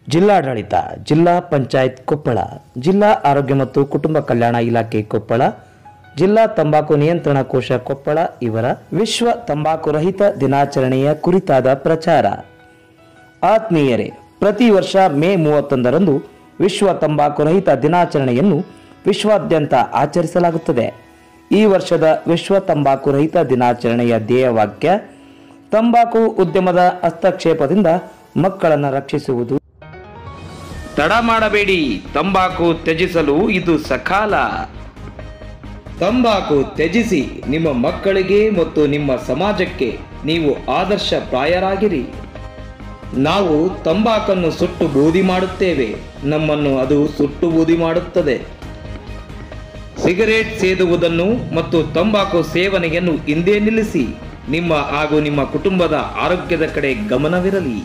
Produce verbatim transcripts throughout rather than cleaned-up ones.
ಜಿಲ್ಲಾಡಳಿತ, ಜಿಲ್ಲಾ ಪಂಚಾಯತ್ ಕೊಪ್ಪಳ, ಜಿಲ್ಲಾ ಆರೋಗ್ಯ ಮತ್ತು ಕುಟುಂಬ ಕಲ್ಯಾಣ ಇಲಾಖೆ ಕೊಪ್ಪಳ, ಜಿಲ್ಲಾ ತಂಬಾಕು ನಿಯಂತ್ರಣ ಕೋಶ ಕೊಪ್ಪಳ ಇವರ ವಿಶ್ವ ತಂಬಾಕು ರಹಿತ ದಿನಾಚರಣೆಯ ಕುರಿತಾದ ಪ್ರಚಾರ. ಆತ್ಮೀಯರೇ, ಪ್ರತಿ ವರ್ಷ ಮೇ ಮೂವತ್ತೊಂದರಂದು ವಿಶ್ವ ತಂಬಾಕು ರಹಿತ ದಿನಾಚರಣೆಯನ್ನು ವಿಶ್ವಾದ್ಯಂತ ಆಚರಿಸಲಾಗುತ್ತದೆ. ಈ ವರ್ಷದ ವಿಶ್ವ ತಂಬಾಕು ರಹಿತ ದಿನಾಚರಣೆಯ ಧ್ಯೇಯವಾಕ್ಯ ತಂಬಾಕು ಉದ್ಯಮದ ಹಸ್ತಕ್ಷೇಪದಿಂದ ಮಕ್ಕಳನ್ನು ರಕ್ಷಿಸುವುದು. ತಡ ಮಾಡಬೇಡಿ, ತಂಬಾಕು ತ್ಯಜಿಸಲು ಇದು ಸಕಾಲ. ತಂಬಾಕು ತ್ಯಜಿಸಿ, ನಿಮ್ಮ ಮಕ್ಕಳಿಗೆ ಮತ್ತು ನಿಮ್ಮ ಸಮಾಜಕ್ಕೆ ನೀವು ಆದರ್ಶಪ್ರಾಯರಾಗಿರಿ. ನಾವು ತಂಬಾಕನ್ನು ಸುಟ್ಟು ಬೂದಿ ಮಾಡುತ್ತೇವೆ, ನಮ್ಮನ್ನು ಅದು ಸುಟ್ಟು ಬೂದಿ ಮಾಡುತ್ತದೆ. ಸಿಗರೇಟ್ ಸೇದುವುದನ್ನು ಮತ್ತು ತಂಬಾಕು ಸೇವನೆಯನ್ನು ಹಿಂದೆ ನಿಲ್ಲಿಸಿ, ನಿಮ್ಮ ಹಾಗೂ ನಿಮ್ಮ ಕುಟುಂಬದ ಆರೋಗ್ಯದ ಕಡೆ ಗಮನವಿರಲಿ.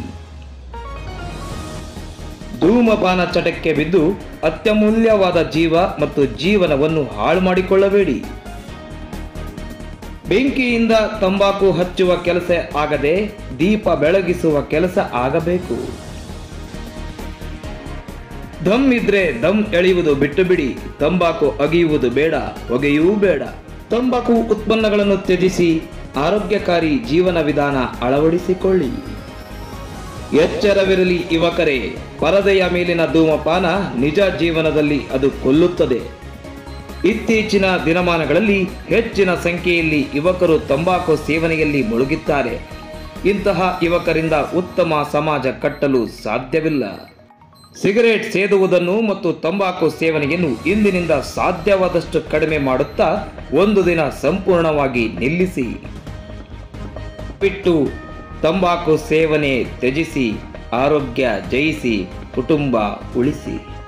ಧೂಮಪಾನ ಚಟಕ್ಕೆ ಬಿದ್ದು ಅತ್ಯಮೂಲ್ಯವಾದ ಜೀವ ಮತ್ತು ಜೀವನವನ್ನು ಹಾಳು ಮಾಡಿಕೊಳ್ಳಬೇಡಿ. ಬೆಂಕಿಯಿಂದ ತಂಬಾಕು ಹಚ್ಚುವ ಕೆಲಸ ಆಗದೆ ದೀಪ ಬೆಳಗಿಸುವ ಕೆಲಸ ಆಗಬೇಕು. ದಮ್ ಇದ್ರೆ ದಮ್ ಎಳೆಯುವುದು ಬಿಟ್ಟು ಬಿಡಿ. ತಂಬಾಕು ಅಗಿಯುವುದು ಬೇಡ, ಹೊಗೆಯೂ ಬೇಡ. ತಂಬಾಕು ಉತ್ಪನ್ನಗಳನ್ನು ತ್ಯಜಿಸಿ ಆರೋಗ್ಯಕಾರಿ ಜೀವನ ವಿಧಾನ ಅಳವಡಿಸಿಕೊಳ್ಳಿ. ಎಚ್ಚರವಿರಲಿ ಯುವಕರೇ, ಪರದೆಯ ಮೇಲಿನ ಧೂಮಪಾನ ನಿಜ ಜೀವನದಲ್ಲಿ ಅದು ಕೊಲ್ಲುತ್ತದೆ. ಇತ್ತೀಚಿನ ದಿನಮಾನಗಳಲ್ಲಿ ಹೆಚ್ಚಿನ ಸಂಖ್ಯೆಯಲ್ಲಿ ಯುವಕರು ತಂಬಾಕು ಸೇವನೆಯಲ್ಲಿ ಮುಳುಗಿದ್ದಾರೆ. ಇಂತಹ ಯುವಕರಿಂದ ಉತ್ತಮ ಸಮಾಜ ಕಟ್ಟಲು ಸಾಧ್ಯವಿಲ್ಲ. ಸಿಗರೇಟ್ ಸೇದುವುದನ್ನು ಮತ್ತು ತಂಬಾಕು ಸೇವನೆಯನ್ನು ಇಂದಿನಿಂದ ಸಾಧ್ಯವಾದಷ್ಟು ಕಡಿಮೆ ಮಾಡುತ್ತಾ ಒಂದು ದಿನ ಸಂಪೂರ್ಣವಾಗಿ ನಿಲ್ಲಿಸಿ. ಬಿಟ್ಟು ತಂಬಾಕು ಸೇವನೆ ತ್ಯಜಿಸಿ, ಆರೋಗ್ಯ ಜಯಿಸಿ, ಕುಟುಂಬ ಉಳಿಸಿ.